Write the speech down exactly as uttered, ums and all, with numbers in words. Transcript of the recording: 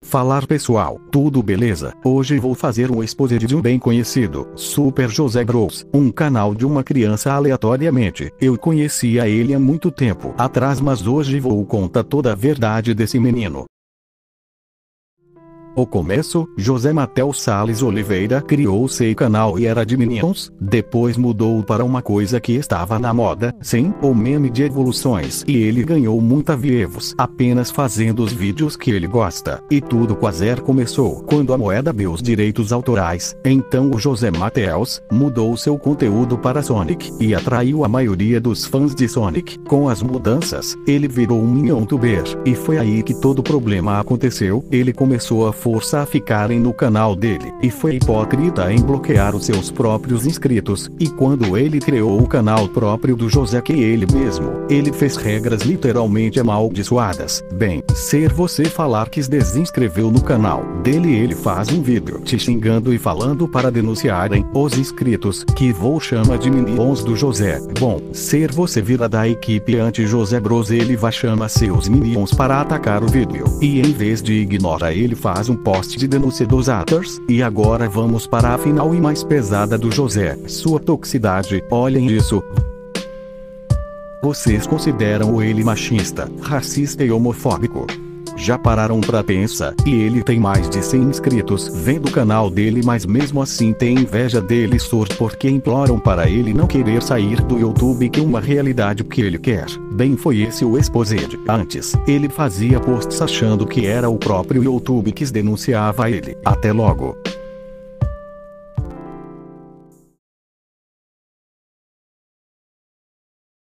Falar pessoal, tudo beleza? Hoje vou fazer um exposé de um bem conhecido, Super José Bros, um canal de uma criança aleatoriamente. Eu conhecia ele há muito tempo atrás, mas hoje vou contar toda a verdade desse menino. O começo, José Matheus Salles Oliveira criou seu canal e era de Minions, depois mudou para uma coisa que estava na moda, sim, o meme de evoluções, e ele ganhou muita views apenas fazendo os vídeos que ele gosta, e tudo quase começou quando a moeda deu os direitos autorais. Então o José Matheus mudou seu conteúdo para Sonic, e atraiu a maioria dos fãs de Sonic. Com as mudanças, ele virou um Miniontuber, e foi aí que todo o problema aconteceu. Ele começou a força a ficarem no canal dele, e foi hipócrita em bloquear os seus próprios inscritos, e quando ele criou o canal próprio do José que ele mesmo, ele fez regras literalmente amaldiçoadas. Bem, se você falar que se desinscreveu no canal dele, ele faz um vídeo te xingando e falando para denunciarem os inscritos, que vou chamar de Minions do José. Bom, se você vira da equipe anti-José Bros, ele vai chamar seus Minions para atacar o vídeo, e em vez de ignorar, ele faz um post de denúncia dos haters. E agora vamos para a final e mais pesada do José, sua toxicidade. Olhem isso. Vocês consideram ele machista, racista e homofóbico? Já pararam pra pensar? E ele tem mais de cem inscritos vendo o canal dele, mas mesmo assim tem inveja dele surdo porque imploram para ele não querer sair do YouTube, que é uma realidade que ele quer. Bem, foi esse o exposé de antes. Ele fazia posts achando que era o próprio YouTube que denunciava ele. Até logo.